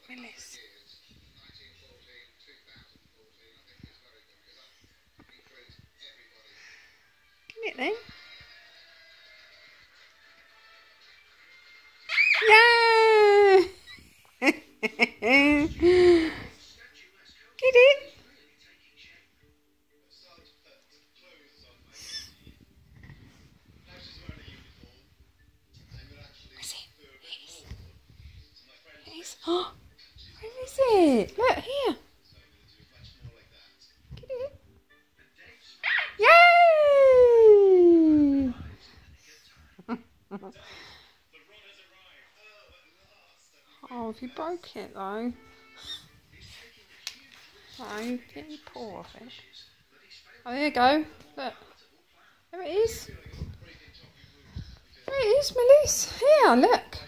Millis. Come here then. Yay! Get it? Oh, where is it? Look here. Get it? Yay! Oh, have you broke it though? No, get your paw off it. Oh, there you go. Look. There it is. There it is, Millis. Here, look.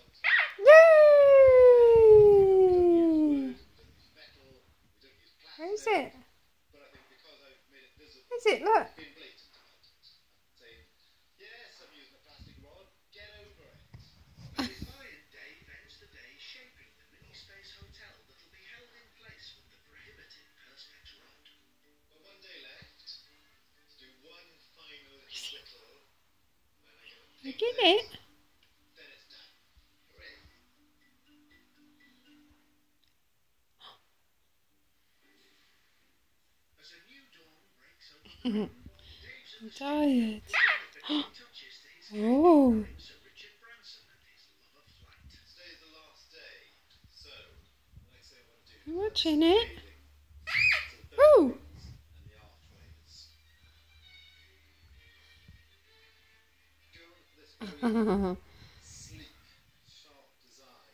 Yay! Where is it? Where is it? Look. You get it? I'm tired. Oh. You watching it? Oh.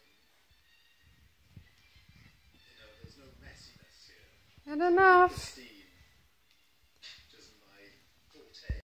Not enough.